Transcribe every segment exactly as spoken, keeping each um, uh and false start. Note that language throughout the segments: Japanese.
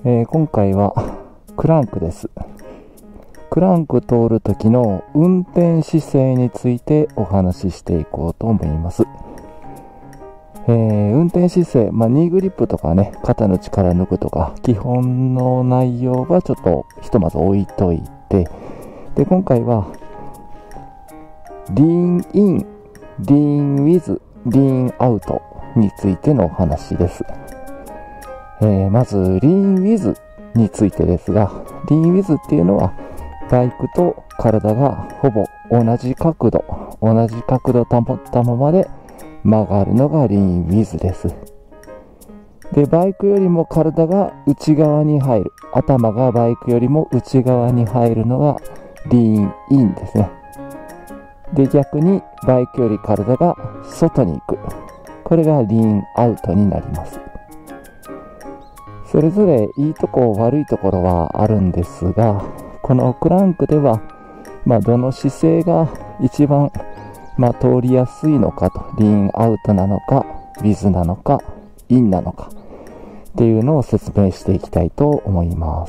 えー、今回はクランクです。クランク通る時の運転姿勢についてお話ししていこうと思います。えー、運転姿勢、まあ、ニーグリップとかね、肩の力抜くとか、基本の内容はちょっとひとまず置いといて、で、今回は、リーンイン、リーンウィズ、リーンアウトについてのお話です。えー、まず、リーンウィズについてですが、リーンウィズっていうのは、バイクと体がほぼ同じ角度、同じ角度を保ったままで曲がるのがリーンウィズです。で、バイクよりも体が内側に入る、頭がバイクよりも内側に入るのがリーンインですね。で、逆にバイクより体が外に行く。これがリーンアウトになります。それぞれいいとこ悪いところはあるんですが、このクランクでは、まあ、どの姿勢が一番、まあ、通りやすいのかと、リーンアウトなのか、ウィズなのか、インなのかっていうのを説明していきたいと思います。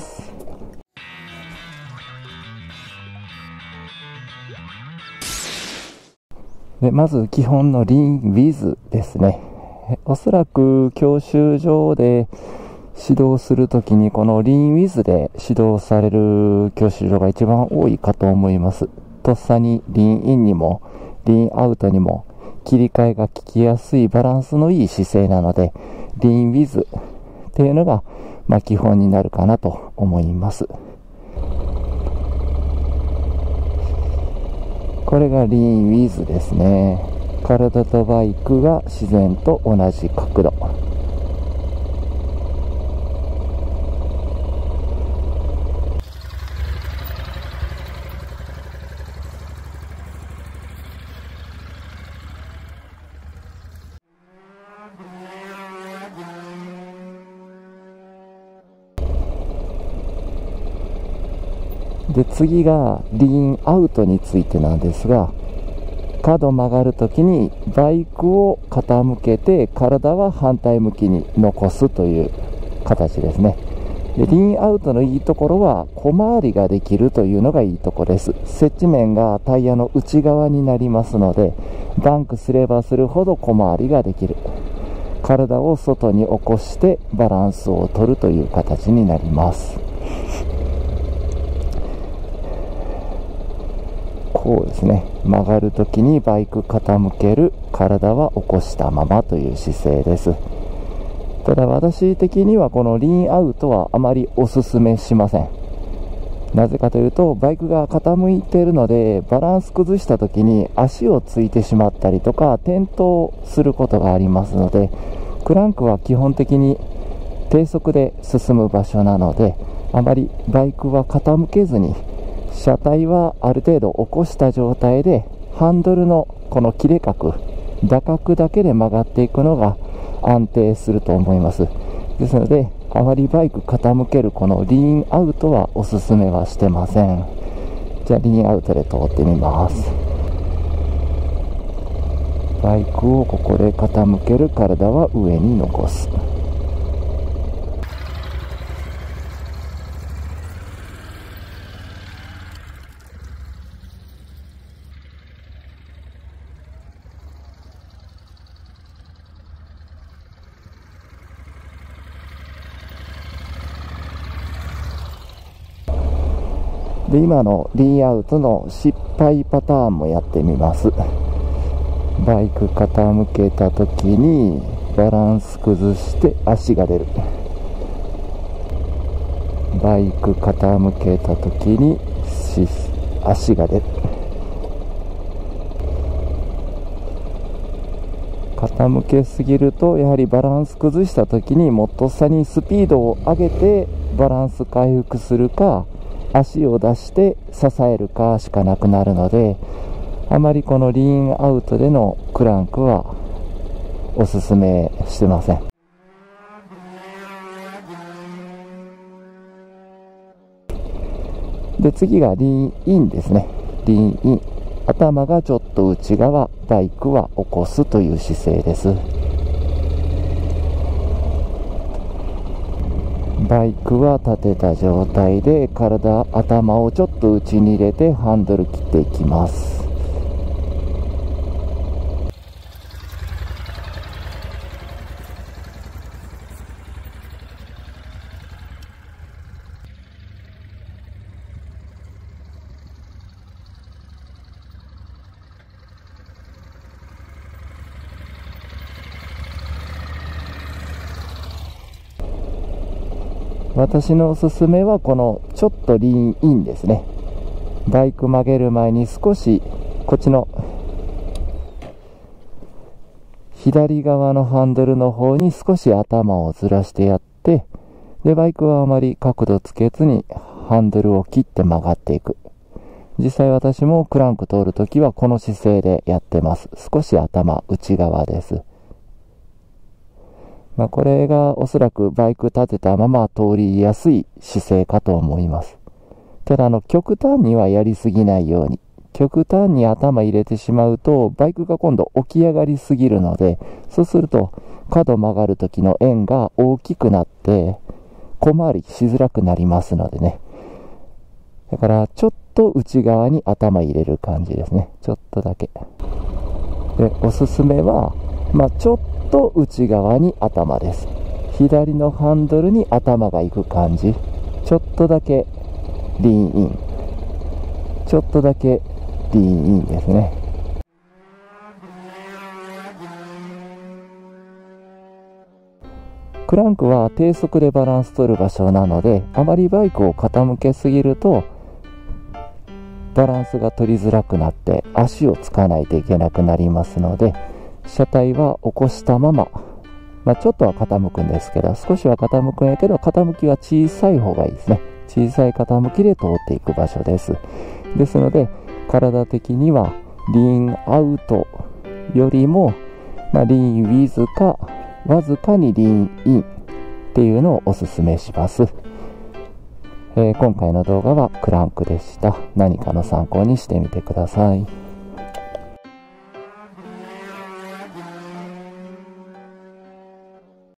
で、まず基本のリーンウィズですね。おそらく教習所で指導するときにこのリーンウィズで指導される教習所が一番多いかと思います。とっさにリーンインにもリーンアウトにも切り替えが効きやすいバランスのいい姿勢なので、リーンウィズっていうのがまあ基本になるかなと思います。これがリーンウィズですね。体とバイクが自然と同じ角度。で、次がリーンアウトについてなんですが、角曲がるときにバイクを傾けて体は反対向きに残すという形ですね。で、リーンアウトのいいところは小回りができるというのがいいところです。接地面がタイヤの内側になりますので、バンクすればするほど小回りができる。体を外に起こしてバランスを取るという形になります。こうですね、曲がるときにバイク傾ける、体は起こしたままという姿勢です。ただ私的にはこのリーンアウトはあまりおすすめしません。なぜかというと、バイクが傾いているのでバランス崩したときに足をついてしまったりとか転倒することがありますので、クランクは基本的に低速で進む場所なので、あまりバイクは傾けずに車体はある程度起こした状態で、ハンドルのこの切れ角、打角だけで曲がっていくのが安定すると思います。ですので、あまりバイク傾けるこのリーンアウトはおすすめはしてません。じゃあリーンアウトで通ってみます。バイクをここで傾ける、体は上に残す。で、今のリーンアウトの失敗パターンもやってみます。バイク傾けた時にバランス崩して足が出る。バイク傾けた時に足が出る。傾けすぎるとやはりバランス崩した時にもっとさにスピードを上げてバランス回復するか、足を出して支えるかしかなくなるので、あまりこのリーンアウトでのクランクはおすすめしてません。で、次がリーンインですね。リーンイン。頭がちょっと内側、バイクは起こすという姿勢です。 バイクは立てた状態で体、頭をちょっと内に入れてハンドル切っていきます。私のおすすめはこのちょっとリーンインですね。バイク曲げる前に少しこっちの左側のハンドルの方に少し頭をずらしてやって、でバイクはあまり角度つけずにハンドルを切って曲がっていく。実際私もクランク通るときはこの姿勢でやってます。少し頭内側です。まあこれがおそらくバイク立てたまま通りやすい姿勢かと思います。ただあの極端にはやりすぎないように。極端に頭入れてしまうとバイクが今度起き上がりすぎるので、そうすると角曲がる時の円が大きくなって小回りしづらくなりますのでね。だからちょっと内側に頭入れる感じですね。ちょっとだけ。で、おすすめは、まあちょっとと内側に頭です。左のハンドルに頭がいく感じ。ちょっとだけリーンイン。ちょっとだけリーンインですね。クランクは低速でバランス取る場所なので、あまりバイクを傾けすぎるとバランスが取りづらくなって足をつかないといけなくなりますので、車体は起こしたまま、まあ、ちょっとは傾くんですけど、少しは傾くんやけど、傾きは小さい方がいいですね。小さい傾きで通っていく場所です。ですので、体的にはリーンアウトよりも、まあ、リーンウィズか、わずかにリーンインっていうのをお勧めします。えー、今回の動画はクランクでした。何かの参考にしてみてください。